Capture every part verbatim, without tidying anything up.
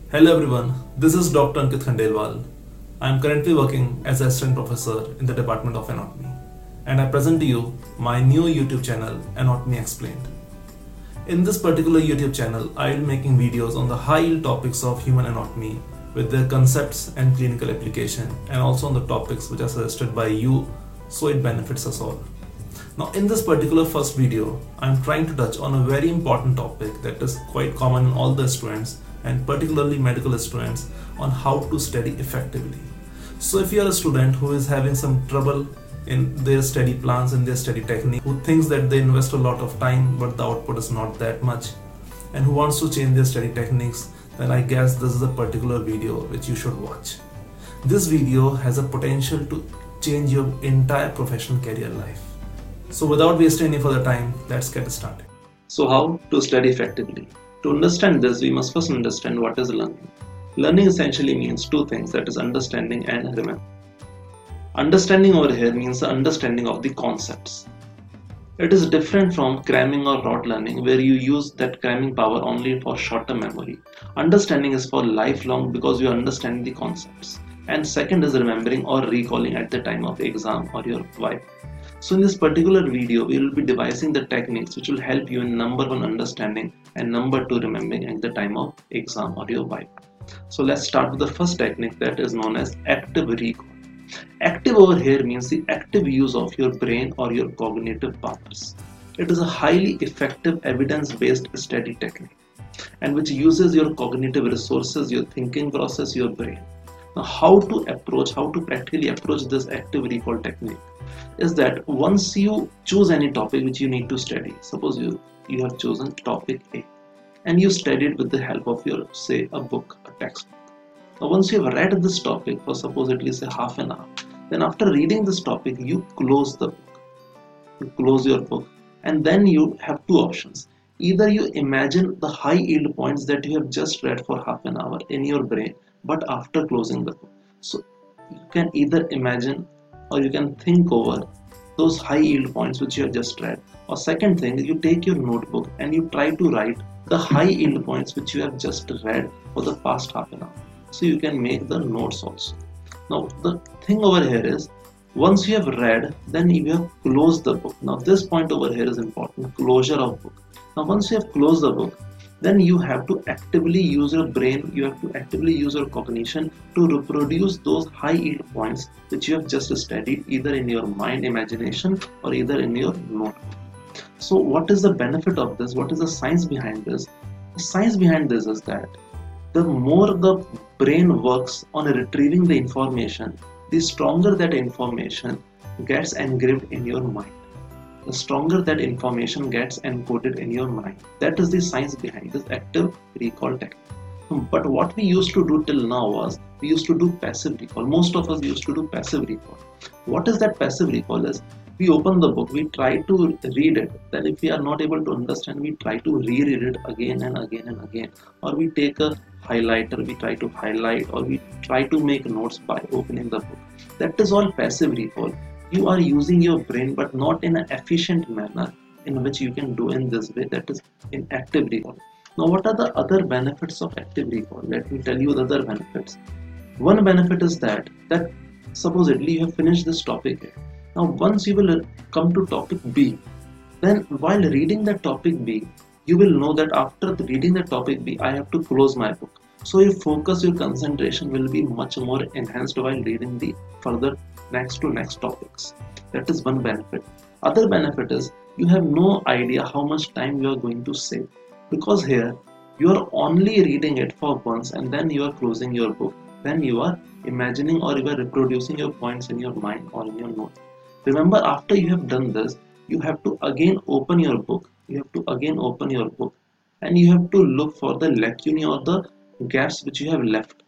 Hello everyone, this is Doctor Ankit Khandelwal. I am currently working as assistant professor in the Department of Anatomy, and I present to you my new YouTube channel, Anatomy Explained. In this particular YouTube channel, I will be making videos on the high-yield topics of human anatomy with their concepts and clinical application, and also on the topics which are suggested by you, so it benefits us all. Now, in this particular first video, I am trying to touch on a very important topic that is quite common in all the students, and particularly medical students, on how to study effectively. So if you are a student who is having some trouble in their study plans and their study technique, who thinks that they invest a lot of time but the output is not that much, and who wants to change their study techniques, then I guess this is a particular video which you should watch. This video has a potential to change your entire professional career life. So without wasting any further time, let's get started. So how to study effectively? To understand this, we must first understand what is learning. Learning essentially means two things, that is understanding and remembering. Understanding over here means the understanding of the concepts. It is different from cramming or rote learning, where you use that cramming power only for short-term memory. Understanding is for lifelong because you understand the concepts. And second is remembering or recalling at the time of the exam or your viva. So in this particular video, we will be devising the techniques which will help you in number one understanding and number two remembering at the time of exam or your viva. So let's start with the first technique, that is known as active recall. Active over here means the active use of your brain or your cognitive powers. It is a highly effective evidence-based study technique and which uses your cognitive resources, your thinking process, your brain. Now, how to approach, how to practically approach this active recall technique is that once you choose any topic which you need to study, suppose you, you have chosen topic A and you studied with the help of your, say, a book, a textbook. Now, once you have read this topic for supposedly say half an hour, then after reading this topic, you close the book. You close your book and then you have two options. Either you imagine the high yield points that you have just read for half an hour in your brain, but after closing the book. So you can either imagine or you can think over those high yield points which you have just read. Or second thing, you take your notebook and you try to write the high yield points which you have just read for the past half an hour. So you can make the notes also. Now the thing over here is, once you have read, then you have closed the book. Now this point over here is important, closure of book. Now once you have closed the book, then you have to actively use your brain, you have to actively use your cognition to reproduce those high yield points which you have just studied either in your mind, imagination, or either in your notebook. So what is the benefit of this? What is the science behind this? The science behind this is that the more the brain works on retrieving the information, the stronger that information gets engraved in your mind. The stronger that information gets encoded in your mind. That is the science behind this active recall technique. But what we used to do till now was, we used to do passive recall. Most of us used to do passive recall. What is that passive recall is? We open the book, we try to read it. Then if we are not able to understand, we try to reread it again and again and again. Or we take a highlighter, we try to highlight, or we try to make notes by opening the book. That is all passive recall. You are using your brain but not in an efficient manner in which you can do in this way, that is in active recall. Now what are the other benefits of active recall? Let me tell you the other benefits. One benefit is that, that supposedly you have finished this topic here. Now once you will come to topic B, then while reading the topic B, you will know that after reading the topic B, I have to close my book. So your focus, your concentration will be much more enhanced while reading the further next to next topics. That is one benefit. Other benefit is you have no idea how much time you are going to save, because here you are only reading it for once and then you are closing your book. Then you are imagining or you are reproducing your points in your mind or in your note. Remember, after you have done this, you have to again open your book. You have to again open your book and you have to look for the lacunae or the gaps which you have left.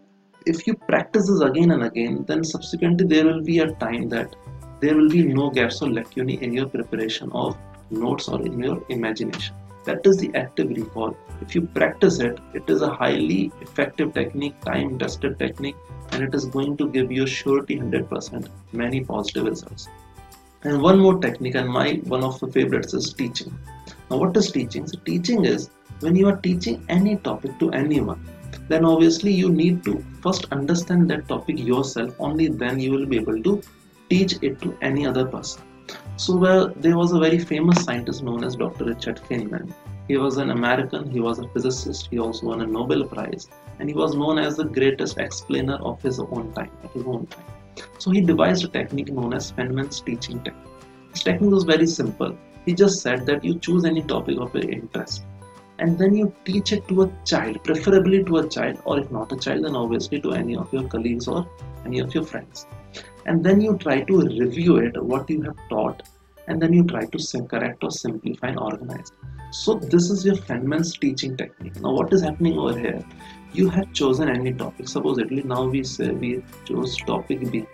If you practice this again and again, then subsequently there will be a time that there will be no gaps or lacunae in your preparation of notes or in your imagination. That is the active recall. If you practice it, it is a highly effective technique, time tested technique, and it is going to give you surety one hundred percent many positive results. And one more technique, and my one of the favorites is teaching. Now what is teaching? So teaching is when you are teaching any topic to anyone, then obviously you need to first understand that topic yourself. Only then you will be able to teach it to any other person. So well, there was a very famous scientist known as Doctor Richard Feynman. He was an American, he was a physicist, he also won a Nobel Prize, and he was known as the greatest explainer of his own time, at his own time. So he devised a technique known as Feynman's teaching technique. This technique was very simple. He just said that you choose any topic of your interest, and then you teach it to a child, preferably to a child, or if not a child, then obviously to any of your colleagues or any of your friends. And then you try to review it, what you have taught, and then you try to correct or simplify and organize. So this is your Feynman's teaching technique. Now what is happening over here? You have chosen any topic. Supposedly now we say we chose topic B.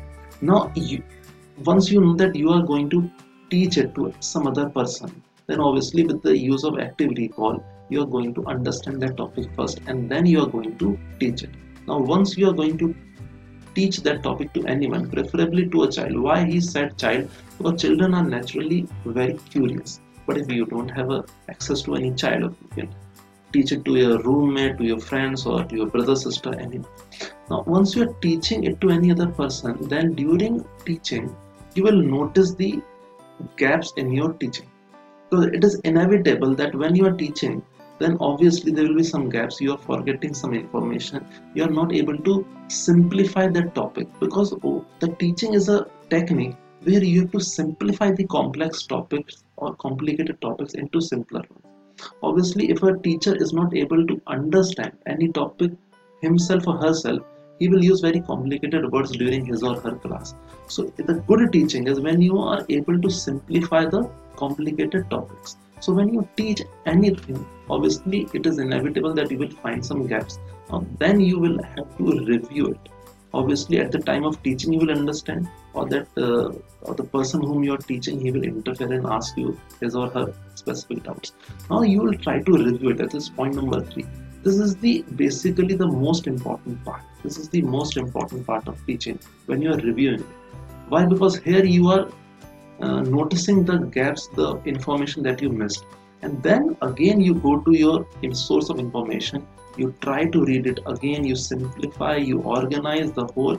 Now you, once you know that you are going to teach it to some other person, then obviously with the use of active recall, you are going to understand that topic first, and then you are going to teach it. Now once you are going to teach that topic to anyone, preferably to a child. Why he said child? Because children are naturally very curious. But if you don't have a access to any child, you can teach it to your roommate, to your friends, or to your brother, sister, anyone. Now once you are teaching it to any other person, then during teaching you will notice the gaps in your teaching. So it is inevitable that when you are teaching, then obviously there will be some gaps. You are forgetting some information. You are not able to simplify that topic, because oh, the teaching is a technique where you have to simplify the complex topics or complicated topics into simpler ones. Obviously, if a teacher is not able to understand any topic himself or herself, he will use very complicated words during his or her class. So the good teaching is when you are able to simplify the complicated topics. So when you teach anything, obviously it is inevitable that you will find some gaps. Now then you will have to review it. Obviously at the time of teaching you will understand, or that uh, or the person whom you are teaching, he will interfere and ask you his or her specific doubts. Now you will try to review it. That is point number three. This is the basically the most important part. This is the most important part of teaching when you are reviewing it. Why? Because here you are uh, noticing the gaps, the information that you missed, and then again you go to your source of information. You try to read it again. You simplify. You organize the whole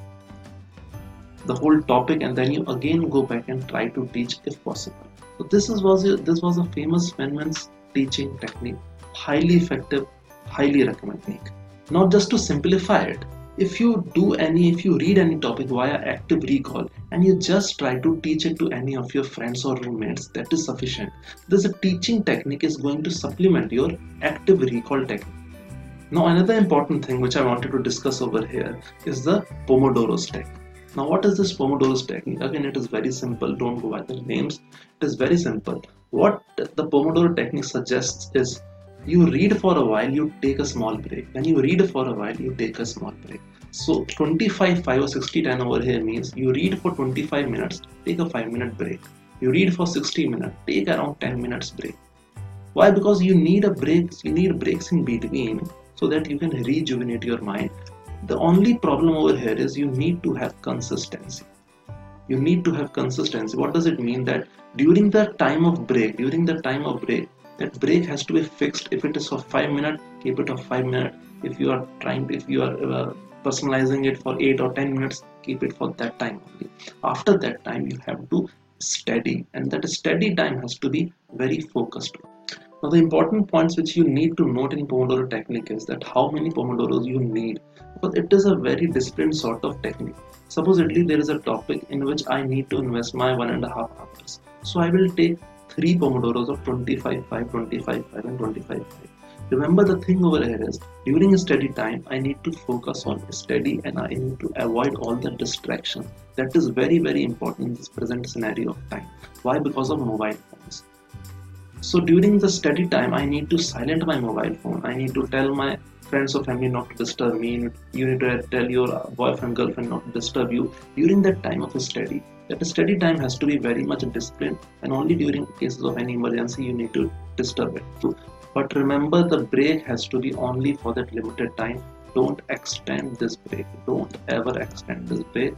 the whole topic, and then you again go back and try to teach if possible. So this is was a, this was a famous Feynman's teaching technique, highly effective, highly recommended. Not just to simplify it. If you do any, if you read any topic via active recall and you just try to teach it to any of your friends or roommates, that is sufficient. This teaching technique is going to supplement your active recall technique. Now another important thing which I wanted to discuss over here is the Pomodoro's technique. Now what is this Pomodoro's technique? Again, it is very simple. Don't go by the names. It is very simple. What the Pomodoro technique suggests is you read for a while, you take a small break. When you read for a while, you take a small break. So twenty-five five or sixty ten over here means you read for twenty-five minutes, take a five minute break. You read for sixty minutes, take around ten minutes break. Why? Because you need a break, you need breaks in between so that you can rejuvenate your mind. The only problem over here is you need to have consistency. You need to have consistency. What does it mean? That during the time of break, during the time of break, that break has to be fixed. If it is for five minutes, keep it of five minutes. If you are trying to, if you are uh, personalizing it for eight or ten minutes, keep it for that time only. After that time, you have to study, and that steady time has to be very focused. Now the important points which you need to note in Pomodoro technique is that how many Pomodoros you need, because it is a very disciplined sort of technique. Supposedly there is a topic in which I need to invest my one and a half hours. So I will take three Pomodoros of twenty-five five, twenty-five five and twenty-five five. Remember, the thing over here is during study time I need to focus on study and I need to avoid all the distractions. That is very very important in this present scenario of time. Why? Because of mobile phones. So during the study time I need to silence my mobile phone. I need to tell my friends or family not to disturb me. You need to tell your boyfriend, girlfriend not to disturb you during that time of a study. That the study time has to be very much disciplined, and only during cases of any emergency you need to disturb it. So, but remember, the break has to be only for that limited time. Don't extend this break. Don't ever extend this break.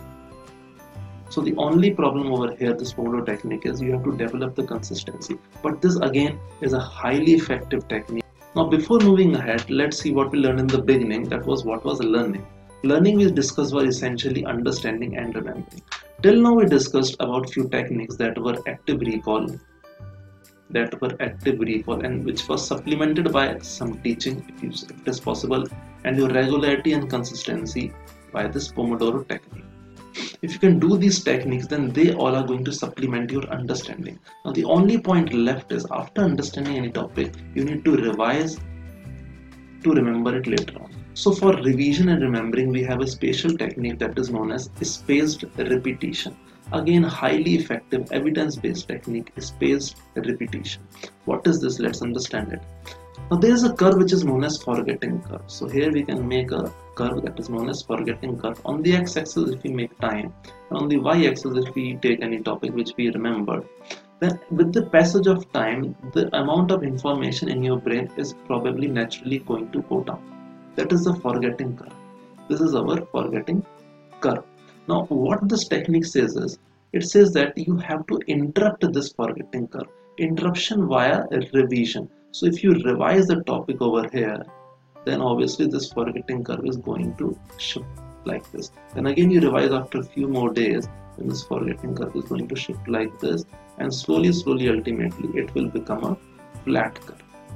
So the only problem over here, this Pomodoro technique, is you have to develop the consistency. But this again is a highly effective technique. Now before moving ahead, let's see what we learned in the beginning. That was what was learning. Learning we discussed were essentially understanding and remembering. Till now we discussed about few techniques that were active recall, that were active recall and which was supplemented by some teaching if, you, if it is possible, and your regularity and consistency by this Pomodoro technique. If you can do these techniques, then they all are going to supplement your understanding. Now the only point left is after understanding any topic, you need to revise to remember it later on. So for revision and remembering, we have a special technique that is known as spaced repetition. Again, highly effective evidence-based technique is spaced repetition. What is this? Let's understand it. Now there is a curve which is known as forgetting curve. So here we can make a curve that is known as forgetting curve. On the x-axis if we make time, and on the y-axis if we take any topic which we remember, then with the passage of time, the amount of information in your brain is probably naturally going to go down. That is the forgetting curve. This is our forgetting curve. Now what this technique says is, it says that you have to interrupt this forgetting curve. Interruption via revision. So if you revise the topic over here, then obviously this forgetting curve is going to shift like this. Then again you revise after a few more days, then this forgetting curve is going to shift like this, and slowly slowly ultimately it will become a flat curve.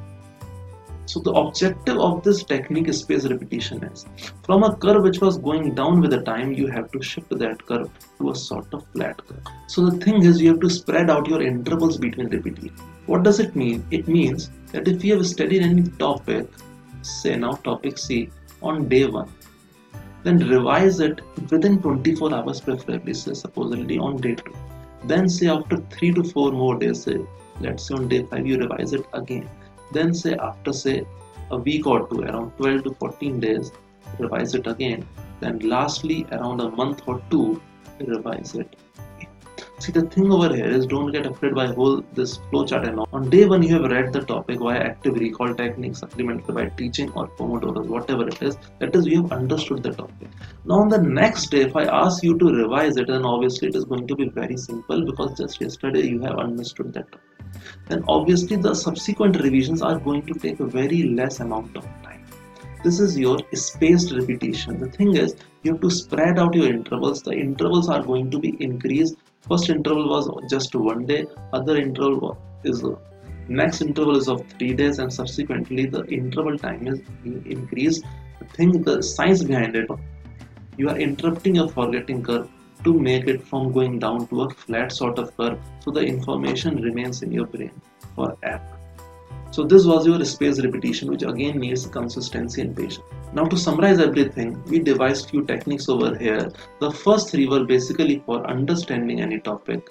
So the objective of this technique is spaced repetition is, from a curve which was going down with the time, you have to shift that curve to a sort of flat curve. So the thing is, you have to spread out your intervals between repetition. What does it mean? It means that if you have studied any topic, say now topic C, on day one, then revise it within twenty-four hours preferably, say supposedly on day two. Then say after three to four more days, say let's say on day five you revise it again. Then say after say a week or two, around twelve to fourteen days, revise it again. Then lastly around a month or two, revise it. See, the thing over here is, don't get afraid by whole this flowchart and all. On day one you have read the topic via active recall technique supplemented by teaching or Pomodoro, whatever it is, that is you have understood the topic. Now on the next day if I ask you to revise it, then obviously it is going to be very simple because just yesterday you have understood that topic. Then obviously the subsequent revisions are going to take a very less amount of time. This is your spaced repetition. The thing is, you have to spread out your intervals. The intervals are going to be increased. First interval was just one day, other interval is next interval is of three days, and subsequently the interval time is increased. The thing, the science behind it, you are interrupting your forgetting curve to make it from going down to a flat sort of curve, so the information remains in your brain forever. So this was your spaced repetition, which again needs consistency and patience. Now to summarize everything, we devised few techniques over here. The first three were basically for understanding any topic.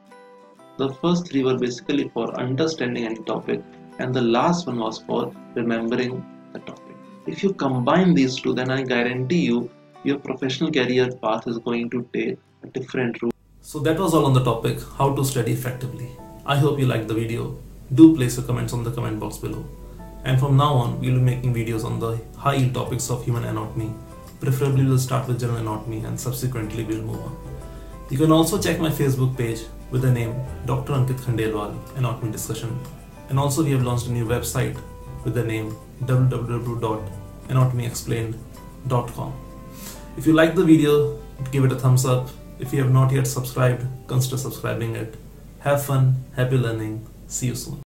The first three were basically for understanding any topic, and the last one was for remembering the topic. If you combine these two, then I guarantee you your professional career path is going to take a different route. So that was all on the topic, how to study effectively. I hope you liked the video. Do place your comments on the comment box below. And from now on, we'll be making videos on the high-yield topics of human anatomy. Preferably we'll start with general anatomy and subsequently we'll move on. You can also check my Facebook page with the name Doctor Ankit Khandelwal Anatomy Discussion. And also we have launched a new website with the name w w w dot anatomy explained dot com. If you like the video, give it a thumbs up. If you have not yet subscribed, consider subscribing it. Have fun, happy learning. See you soon.